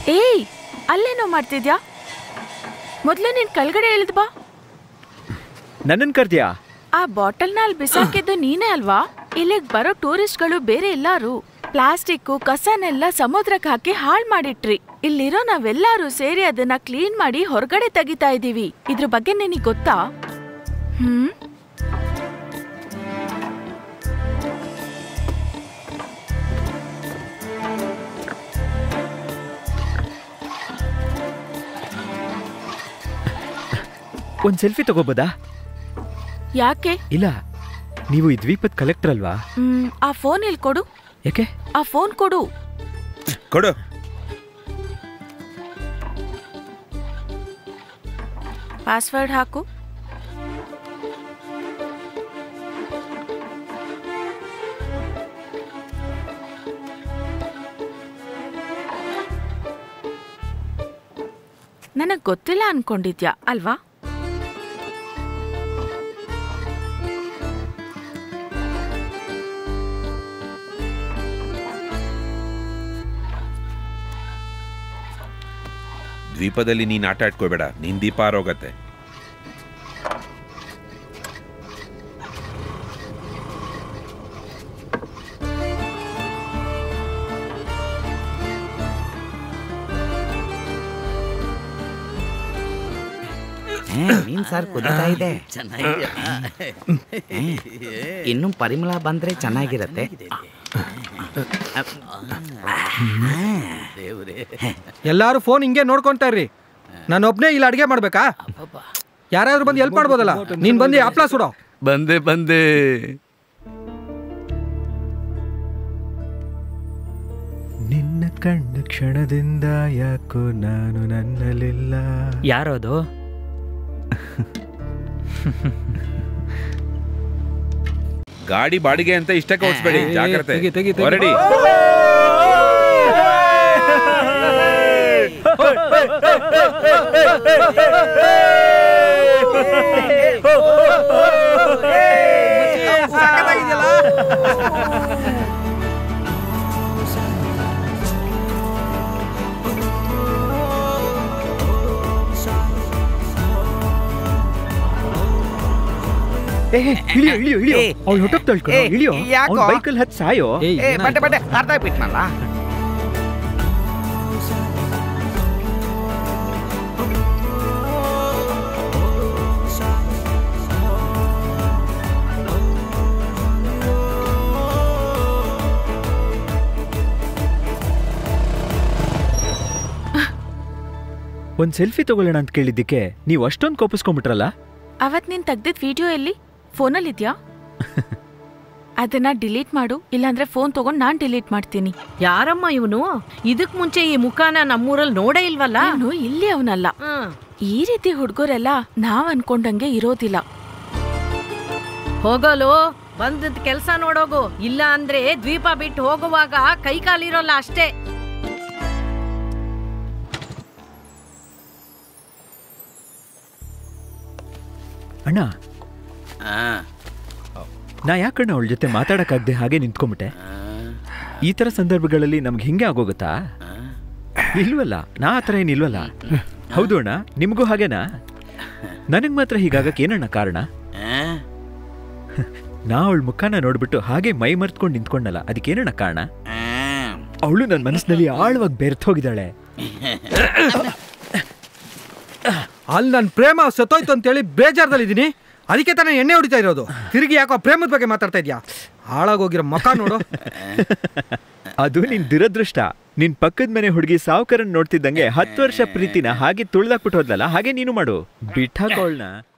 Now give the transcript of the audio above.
ಏಯ್, ಅಲ್ಲೇನೋ ಮಾಡ್ತಿದ್ಯಾ? ಮೊದ್ಲು ನೀನ್ ಕೆಳಗಡೆ ಇಳಿದ್ ಬಾ. ನನ್ನನ್ ಕರ್ದ್ಯಾ? ಆ ಬಾಟಲ್ನ ಅಲ್ಲಿ ಬಿಸಾಕಿದ್ದು ನೀನೇ ಅಲ್ವಾ? ಇಲ್ಲಿಗ್ ಬರೋ ಟೂರಿಸ್ಟ್ಗಳು ಬೇರೆ ಎಲ್ಲಾರು ಪ್ಲಾಸ್ಟಿಕ್ ಕಸನೆಲ್ಲ ಸಮುದ್ರಕ್ಕೆ ಹಾಕಿ ಹಾಳ್ ಮಾಡಿಟ್ರಿ. ಇಲ್ಲಿರೋ ನಾವೆಲ್ಲಾರು ಸೇರಿ ಅದನ್ನ ಕ್ಲೀನ್ ಮಾಡಿ ಹೊರಗಡೆ ತೆಗಿತಾ ಇದೀವಿ. ಇದ್ರ ಬಗ್ಗೆ ನಿನಗ್ ಗೊತ್ತಾ? ಒಂದ್ ಸೆಲ್ಫಿ ತಗೋಬೋದಾ? ಯಾಕೆ? ಇಲ್ಲ, ನೀವು ಈ ದ್ವೀಪದ ಕಲೆಕ್ಟರ್ ಅಲ್ವಾ? ಆ ಫೋನ್ ಇಲ್ಲಿ ಕೊಡು. ಯಾಕೆ? ಆ ಫೋನ್ ಕೊಡು. ಕೊಡು. ಪಾಸ್ವರ್ಡ್ ಹಾಕು. ನನಗ್ ಗೊತ್ತಿಲ್ಲ ಅನ್ಕೊಂಡಿದ್ಯಾ ಅಲ್ವಾ? ದ್ವೀಪದಲ್ಲಿ ನೀನ್ ಆಟ ಆಡ್ಕೋಬೇಡ, ನಿನ್ ದೀಪ ಆರೋಗತ್ತೆ. ಮೀನ್ ಸಾರು ಕುದೀತಾ ಇದೆ. ಇನ್ನು ಪರಿಮಳ ಬಂದ್ರೆ ಚೆನ್ನಾಗಿರತ್ತೆ. ಎಲ್ಲಾರು ಫೋನ್ ಹಿಂಗೆ ನೋಡ್ಕೊಂತಾ ಇರ್ರಿ. ನಾನು ಒಬ್ನೇ ಇಲ್ಲಿ ಅಡ್ಗೆ ಮಾಡ್ಬೇಕಾ? ಯಾರಾದ್ರೂ ಬಂದು ಹೆಲ್ಪ್ ಮಾಡ್ಬೋದಲ್ಲ? ನೀನ್ ಬಂದು ಹಪ್ಳ ಸುಡೋ. ಬಂದೆ. ನಿನ್ನ ಕಣ್ಣ ಕ್ಷಣದಿಂದ ಯಾಕೋ ನಾನು ನನ್ನಲಿಲ್ಲ. ಯಾರೋದು? ಗಾಡಿ ಬಾಡಿಗೆ ಅಂತ ಇಷ್ಟಕ್ಕೆ ಓಡಿಸ್ಬೇಡಿ, ಜಾಗ್ರತೆ. ಹೊರಡಿ. ಇಳಿಯೋ ಅವ್ಳು ಹೊಟ್ಟಕ್ಕೆ ತಳ್ಕೊಂಡು ಇಳಿಯೋ. ಬೈಕಲ್ಲಿ ಹತ್ತು ಸಾಯೋ. ಬಟ್ಟೆ ಅರ್ಧ ಬಿಟ್ನಲ್ಲ. ಒಂದ್ ಸೆಲ್ಫಿ ತಗೊಳ್ಳೋಣ ಅಂತ ಕೇಳಿದ್ದಕ್ಕೆ ನೀವು ಅಷ್ಟೊಂದು ಕೋಪಿಸ್ಕೊಂಡ್ಬಿಟ್ರಲ್ಲ. ಅವತ್ ನೀನ್ ತೆಗ್ದಿದ್ ವಿಡಿಯೋ ಎಲ್ಲಿ? ಫೋನಲ್ಲಿ ಇದ್ಯಾ? ಅದನ್ನ ಡಿಲೀಟ್ ಮಾಡು, ಇಲ್ಲಾಂದ್ರೆ ಫೋನ್ ತಗೊಂಡ್ ನಾನ್ ಡಿಲೀಟ್ ಮಾಡ್ತೀನಿ. ಯಾರಮ್ಮ ಇವನು? ಇದಕ್ ಮುಂಚೆ ಈ ಮುಖಾನ ನಮ್ಮೂರಲ್ಲಿ ನೋಡೇ ಇಲ್ವಲ್ಲ. ಅವನು ಇಲ್ಲಿ ಅವನಲ್ಲ. ಈ ರೀತಿ ಹುಡ್ಗರೆಲ್ಲ ನಾವ್ ಅನ್ಕೊಂಡಂಗೆ ಇರೋದಿಲ್ಲ. ಹೋಗಲು ಬಂದದ್ ಕೆಲ್ಸ ನೋಡೋಗು, ಇಲ್ಲ ಅಂದ್ರೆ ದ್ವೀಪ ಬಿಟ್ಟು ಹೋಗುವಾಗ ಕೈ ಕಾಲಿರೋಲ್ಲ ಅಷ್ಟೇ. ಅಣ್ಣ, ನಾ ಯಾಕಣ್ಣ ಅವಳ ಜೊತೆ ಮಾತಾಡಕ್ಕಾಗದೆ ಹಾಗೆ ನಿಂತ್ಕೊಂಡ್ಬಿಟ್ಟೆ? ಈ ತರ ಸಂದರ್ಭಗಳಲ್ಲಿ ನಮ್ಗೆ ಹಿಂಗೆ ಆಗೋಗುತ್ತಾ? ಇಲ್ವಲ್ಲ, ನಾ ಆ ಥರ ಏನಿಲ್ವಲ್ಲ. ಹೌದು ಅಣ್ಣ, ನಿಮಗೂ ಹಾಗೇನಾ? ನನಗ್ ಮಾತ್ರ ಹೀಗಾಗಕ್ಕೆ ಏನಣ್ಣ ಕಾರಣ? ನಾ ಅವಳ ಮುಖಾನ ನೋಡ್ಬಿಟ್ಟು ಹಾಗೆ ಮೈ ಮರ್ತ್ಕೊಂಡು ನಿಂತ್ಕೊಂಡಲ್ಲ, ಅದಕ್ಕೇನಣ್ಣ ಕಾರಣ? ಅವಳು ನನ್ನ ಮನಸ್ಸಿನಲ್ಲಿ ಆಳವಾಗಿ ಬೆರೆತೋಗಿದ್ದಾಳೆ. ಅಲ್ಲಿ ನನ್ನ ಪ್ರೇಮ ಸತ್ತೋಯ್ತು ಅಂತೇಳಿ ಬೇಜಾರದಲ್ಲಿದ್ದೀನಿ. ಅದಕ್ಕೆ ತಾನೇ ಎಣ್ಣೆ ಹೊಡಿತಾ ಇರೋದು. ತಿರುಗಿ ಯಾಕೋ ಪ್ರೇಮದ ಬಗ್ಗೆ ಮಾತಾಡ್ತಾ ಇದ್ಯಾ? ಹಾಳಾಗೋಗಿರೋ ಮಕ ನೋಡು. ಅದು ನಿನ್ ದುರದೃಷ್ಟ. ನಿನ್ ಪಕ್ಕದ ಮನೆ ಹುಡುಗಿ ಸಾವುಕರನ್ ನೋಡ್ತಿದ್ದಂಗೆ 10 ವರ್ಷ ಪ್ರೀತಿನ ಹಾಗೆ ತುಳ್ದಾಕ್ಬಿಟ್ಟು ಹೋದ್ಲಲ್ಲ, ಹಾಗೆ ನೀನು ಮಾಡು. ಬಿಟ್ಟಾಕೋಳ್ನ.